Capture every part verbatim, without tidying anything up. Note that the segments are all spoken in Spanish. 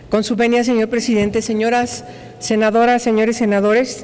Con su venia, señor presidente, señoras senadoras, señores senadores,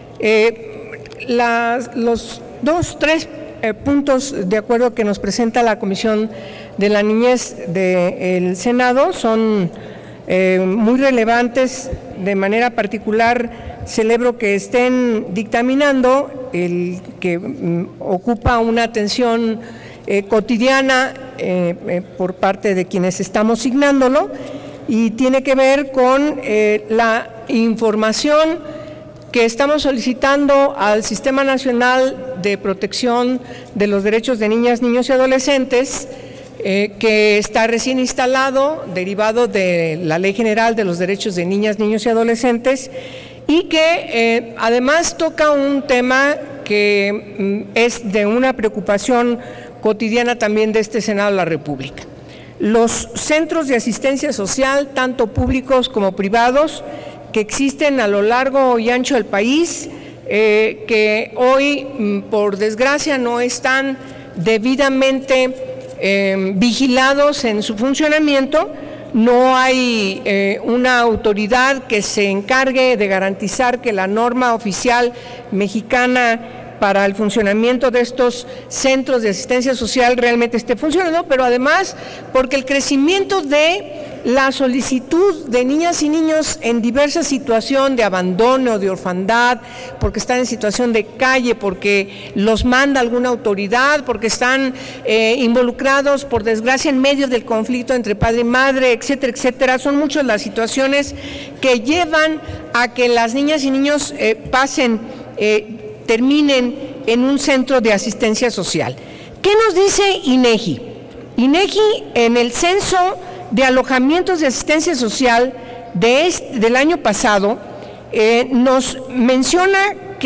eh, las, los dos, tres eh, puntos de acuerdo que nos presenta la Comisión de la Niñez del Senado son eh, muy relevantes. De manera particular, celebro que estén dictaminando el que mm, ocupa una atención eh, cotidiana eh, eh, por parte de quienes estamos signándolo, y tiene que ver con eh, la información que estamos solicitando al Sistema Nacional de Protección de los Derechos de Niñas, Niños y Adolescentes, eh, que está recién instalado, derivado de la Ley General de los Derechos de Niñas, Niños y Adolescentes, y que eh, además toca un tema que mm, es de una preocupación cotidiana también de este Senado de la República. Los centros de asistencia social, tanto públicos como privados, que existen a lo largo y ancho del país, eh, que hoy, por desgracia, no están debidamente eh, vigilados en su funcionamiento. No hay eh, una autoridad que se encargue de garantizar que la norma oficial mexicana para el funcionamiento de estos centros de asistencia social realmente esté funcionando, pero además porque el crecimiento de la solicitud de niñas y niños en diversa situación de abandono, de orfandad, porque están en situación de calle, porque los manda alguna autoridad, porque están eh, involucrados, por desgracia, en medio del conflicto entre padre y madre, etcétera, etcétera. Son muchas las situaciones que llevan a que las niñas y niños eh, pasen, eh, terminen en un centro de asistencia social. ¿Qué nos dice INEGI? INEGI, en el censo de alojamientos de asistencia social de este, del año pasado, eh, nos menciona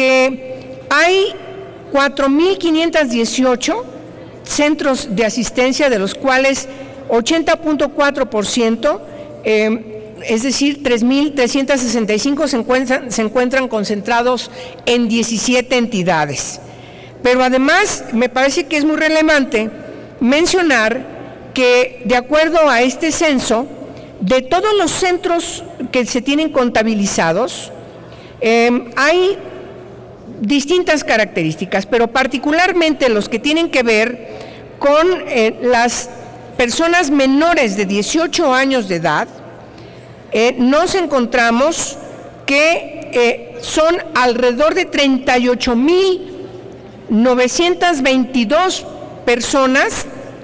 que hay cuatro mil quinientos dieciocho centros de asistencia, de los cuales ochenta punto cuatro por ciento, eh, es decir, tres mil trescientos sesenta y cinco se encuentran, se encuentran concentrados en diecisiete entidades. Pero además me parece que es muy relevante mencionar que, de acuerdo a este censo, de todos los centros que se tienen contabilizados, eh, hay distintas características, pero particularmente los que tienen que ver con eh, las personas menores de dieciocho años de edad. Eh, nos encontramos que eh, son alrededor de treinta y ocho mil novecientas veintidós personas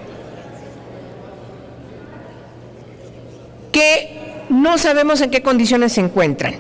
que no sabemos en qué condiciones se encuentran.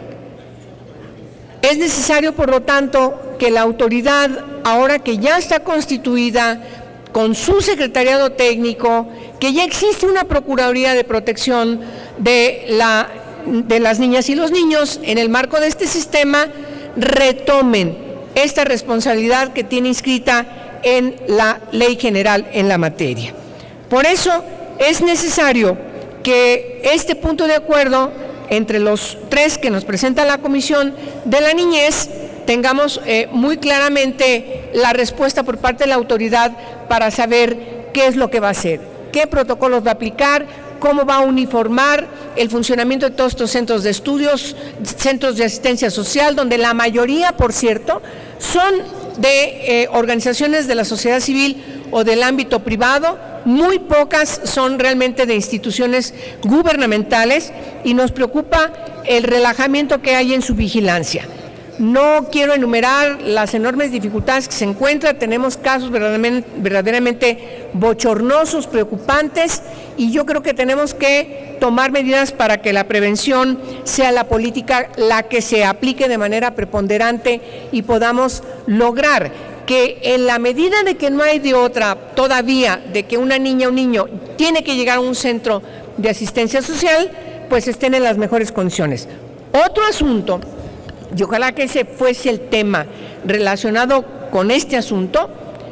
Es necesario, por lo tanto, que la autoridad, ahora que ya está constituida con su secretariado técnico, que ya existe una Procuraduría de Protección de, la, de las niñas y los niños, en el marco de este sistema, retomen esta responsabilidad que tiene inscrita en la Ley General en la materia. Por eso es necesario que este punto de acuerdo entre los tres que nos presenta la Comisión de la Niñez tengamos eh, muy claramente la respuesta por parte de la autoridad para saber qué es lo que va a hacer, qué protocolos va a aplicar, cómo va a uniformar el funcionamiento de todos estos centros de estudios, centros de asistencia social, donde la mayoría, por cierto, son de eh, organizaciones de la sociedad civil o del ámbito privado. Muy pocas son realmente de instituciones gubernamentales, y nos preocupa el relajamiento que hay en su vigilancia. No quiero enumerar las enormes dificultades que se encuentran. Tenemos casos verdaderamente, verdaderamente bochornosos, preocupantes, y yo creo que tenemos que tomar medidas para que la prevención sea la política la que se aplique de manera preponderante y podamos lograr que, en la medida de que no hay de otra todavía, de que una niña o un niño tiene que llegar a un centro de asistencia social, pues estén en las mejores condiciones. Otro asunto, y ojalá que ese fuese el tema relacionado con este asunto,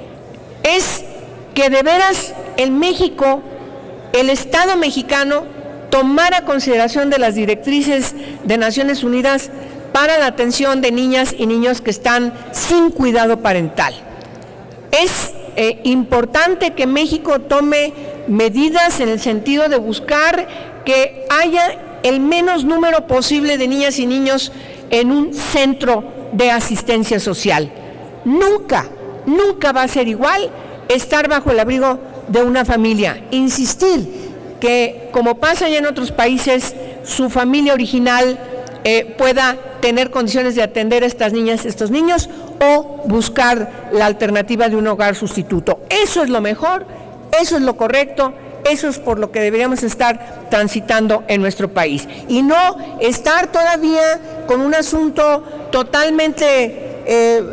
es que de veras en México, el Estado mexicano tomara consideración de las directrices de Naciones Unidas para la atención de niñas y niños que están sin cuidado parental. Es eh, importante que México tome medidas en el sentido de buscar que haya el menos número posible de niñas y niños en un centro de asistencia social. Nunca, nunca va a ser igual estar bajo el abrigo de una familia. Insistir que, como pasa ya en otros países, su familia original eh, pueda tener condiciones de atender a estas niñas, estos niños, o buscar la alternativa de un hogar sustituto. Eso es lo mejor, eso es lo correcto, eso es por lo que deberíamos estar transitando en nuestro país. Y no estar todavía con un asunto totalmente eh,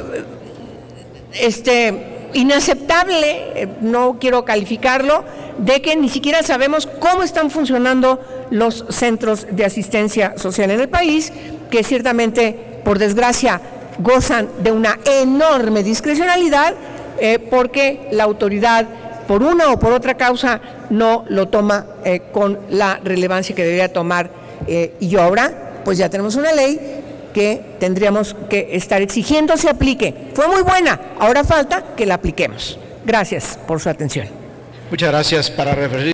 este, inaceptable, no quiero calificarlo, de que ni siquiera sabemos cómo están funcionando los centros de asistencia social en el país, que ciertamente, por desgracia, gozan de una enorme discrecionalidad, eh, porque la autoridad, por una o por otra causa, no lo toma eh, con la relevancia que debería tomar. Eh, y ahora, pues ya tenemos una ley que tendríamos que estar exigiendo se aplique. Fue muy buena, ahora falta que la apliquemos. Gracias por su atención. Muchas gracias. Para referir